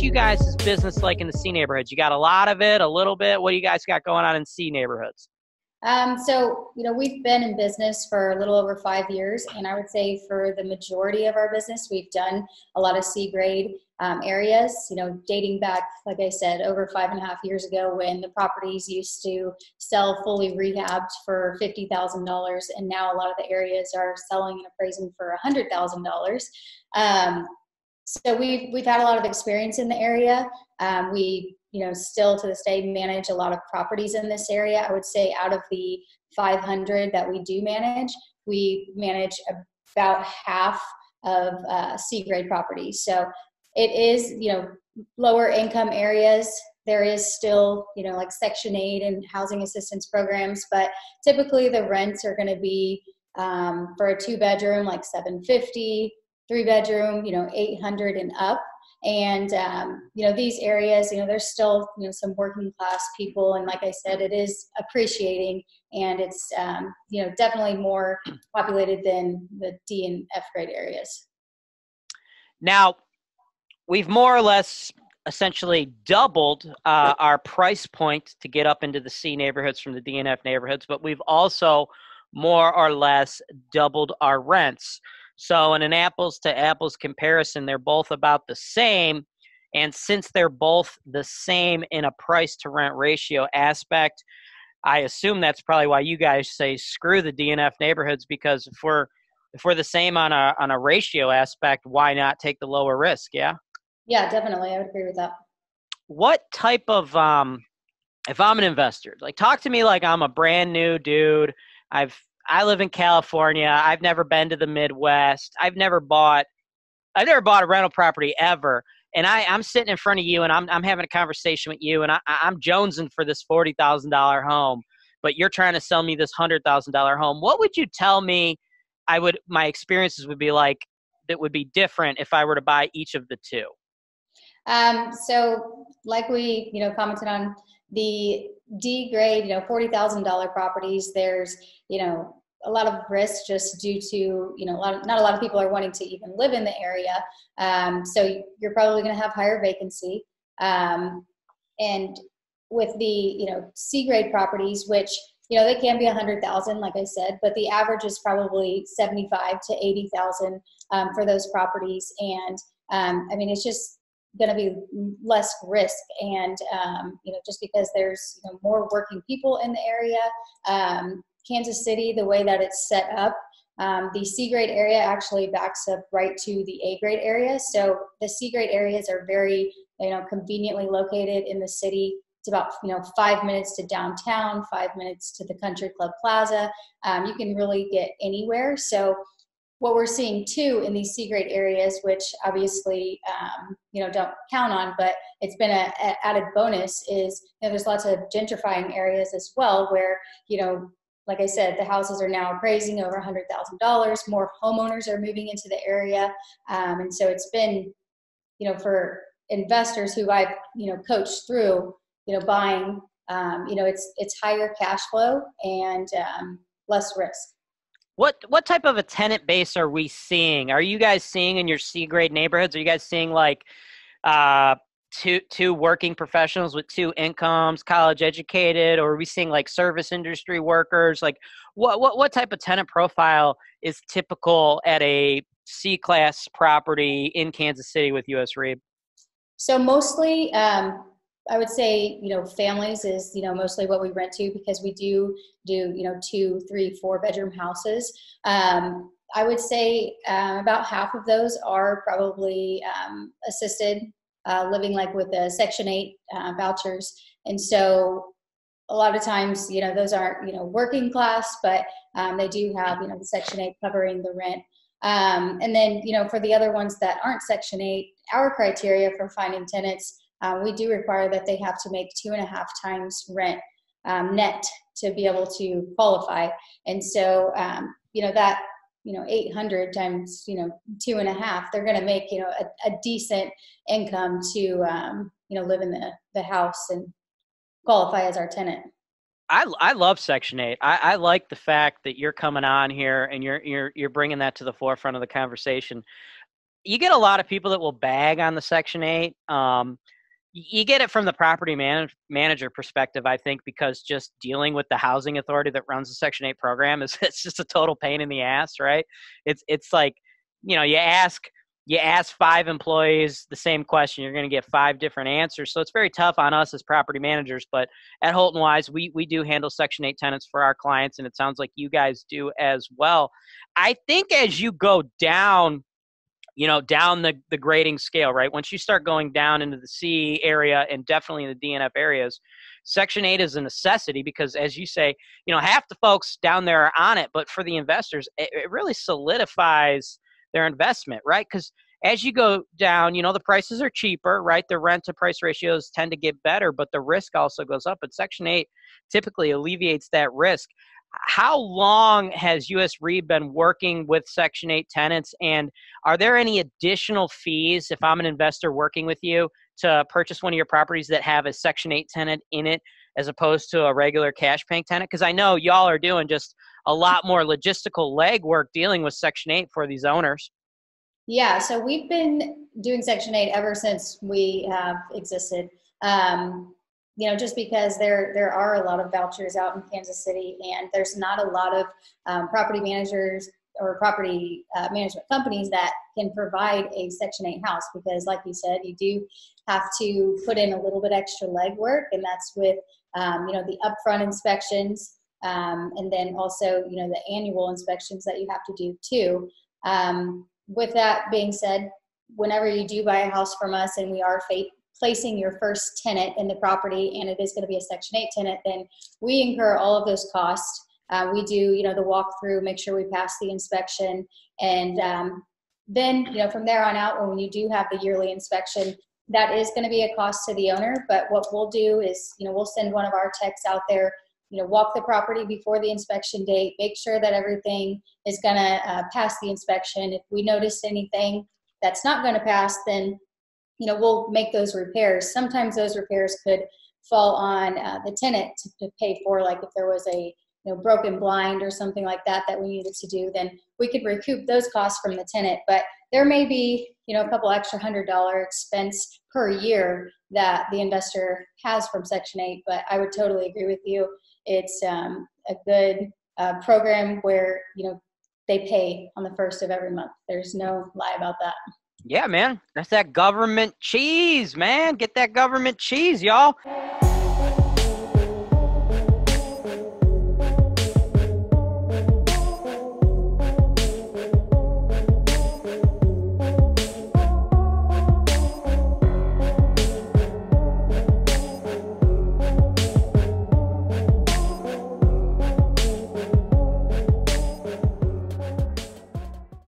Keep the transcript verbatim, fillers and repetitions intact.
you guys' business like in the C neighborhoods? You got a lot of it, a little bit? What do you guys got going on in C neighborhoods? Um, so, you know, we've been in business for a little over five years, and I would say for the majority of our business, we've done a lot of C grade um, areas, you know, dating back, like I said, over five and a half years ago when the properties used to sell fully rehabbed for fifty thousand dollars, and now a lot of the areas are selling and appraising for one hundred thousand dollars. Um, so we've, we've had a lot of experience in the area. Um, we you know, still to this day manage a lot of properties in this area. I would say out of the five hundred that we do manage, we manage about half of uh, C grade properties. So it is, you know, lower income areas. There is still, you know, like Section eight and housing assistance programs, but typically the rents are going to be um, for a two bedroom, like seven fifty, three bedroom, you know, eight hundred and up. And, um, you know, these areas, you know, there's still, you know, some working class people. And like I said, it is appreciating, and it's, um, you know, definitely more populated than the D and F grade areas. Now, we've more or less essentially doubled uh, our price point to get up into the C neighborhoods from the D and F neighborhoods, but we've also more or less doubled our rents. So in an apples to apples comparison, they're both about the same. And since they're both the same in a price to rent ratio aspect, I assume that's probably why you guys say screw the D and F neighborhoods, because if we're if we're the same on a on a ratio aspect, why not take the lower risk? Yeah. Yeah, definitely. I would agree with that. What type of um if I'm an investor, like talk to me like I'm a brand new dude. I've I live in California. I've never been to the Midwest. I've never bought, I've never bought a rental property ever. And I, I'm sitting in front of you, and I'm, I'm having a conversation with you, and I, I'm jonesing for this forty thousand dollars home, but you're trying to sell me this one hundred thousand dollars home. What would you tell me I would, my experiences would be like that would be different if I were to buy each of the two? Um, so like we, you know, commented on the D grade, you know, forty thousand dollars properties, there's, you know, a lot of risk just due to, you know, a lot of, not a lot of people are wanting to even live in the area. Um, so you're probably going to have higher vacancy. Um, and with the, you know, C grade properties, which, you know, they can be a hundred thousand, like I said, but the average is probably seventy-five to eighty thousand um, for those properties. And um, I mean, it's just going to be less risk. And, um, you know, just because there's, you know, more working people in the area, um, Kansas City, the way that it's set up, um, the C grade area actually backs up right to the A grade area. So the C grade areas are very, you know, conveniently located in the city. It's about, you know, five minutes to downtown, five minutes to the Country Club Plaza. Um, you can really get anywhere. So what we're seeing too in these C grade areas, which obviously, um, you know, don't count on, but it's been a, a added bonus, is, you know, there's lots of gentrifying areas as well where, you know, like I said, the houses are now appraising over one hundred thousand dollars. More homeowners are moving into the area. Um, and so it's been, you know, for investors who I've, you know, coached through, you know, buying, um, you know, it's, it's higher cash flow and um, less risk. What what type of a tenant base are we seeing? Are you guys seeing in your C grade neighborhoods? Are you guys seeing like uh, two two working professionals with two incomes, college educated, or are we seeing like service industry workers? Like what what what type of tenant profile is typical at a C class property in Kansas City with U S R E I B? So mostly, um, I would say, you know, families is, you know, mostly what we rent to, because we do do, you know, two, three, four bedroom houses. Um, I would say um, about half of those are probably um, assisted uh, living, like with the Section eight uh, vouchers. And so a lot of times, you know, those aren't, you know, working class, but um, they do have, you know, the Section eight covering the rent. Um, and then, you know, for the other ones that aren't Section eight, our criteria for finding tenants, Um, we do require that they have to make two and a half times rent um, net to be able to qualify. And so, um, you know, that, you know, eight hundred times, you know, two and a half, they're going to make, you know, a, a decent income to, um, you know, live in the, the house and qualify as our tenant. I, I love Section eight. I, I like the fact that you're coming on here and you're you're you're bringing that to the forefront of the conversation. you get a lot of people that will bag on the Section eight. Um, you get it from the property man- manager perspective, I think, because just dealing with the housing authority that runs the Section eight program is it's just a total pain in the ass, right? It's it's like, you know, you ask you ask five employees the same question, you're going to get five different answers. So it's very tough on us as property managers. But at Holton Wise, we we do handle Section eight tenants for our clients, and it sounds like you guys do as well. I think as you go down, you know, down the, the grading scale, right? Once you start going down into the C area and definitely in the D N F areas, Section eight is a necessity because, as you say, you know, half the folks down there are on it, but for the investors, it, it really solidifies their investment, right? Because as you go down, you know, the prices are cheaper, right? The rent to price ratios tend to get better, but the risk also goes up. But Section eight typically alleviates that risk. How long has U S R E I been working with Section eight tenants, and are there any additional fees if I'm an investor working with you to purchase one of your properties that have a Section eight tenant in it as opposed to a regular cash paying tenant? Because I know y'all are doing just a lot more logistical legwork dealing with Section eight for these owners. Yeah, so we've been doing Section eight ever since we have existed. Um, you know, just because there there are a lot of vouchers out in Kansas City, and there's not a lot of um, property managers or property uh, management companies that can provide a Section eight house, because like you said, you do have to put in a little bit extra legwork, and that's with, um, you know, the upfront inspections, um, and then also, you know, the annual inspections that you have to do too. Um, with that being said, whenever you do buy a house from us and we are fa- placing your first tenant in the property and it is going to be a Section eight tenant, then we incur all of those costs. Uh, we do, you know, the walkthrough, make sure we pass the inspection. And um, then, you know, from there on out, when you do have the yearly inspection, that is going to be a cost to the owner. But what we'll do is, you know, we'll send one of our techs out there, you know, walk the property before the inspection date, make sure that everything is going to uh, pass the inspection. If we notice anything that's not going to pass, then, you know, we'll make those repairs. Sometimes those repairs could fall on uh, the tenant to, to pay for, like if there was a, you know, broken blind or something like that that we needed to do, then we could recoup those costs from the tenant. But there may be, you know, a couple extra hundred dollar expense per year that the investor has from Section eight. But I would totally agree with you. It's um, a good uh, program where, you know, they pay on the first of every month. There's no lie about that. Yeah, man. That's that government cheese, man. Get that government cheese, y'all.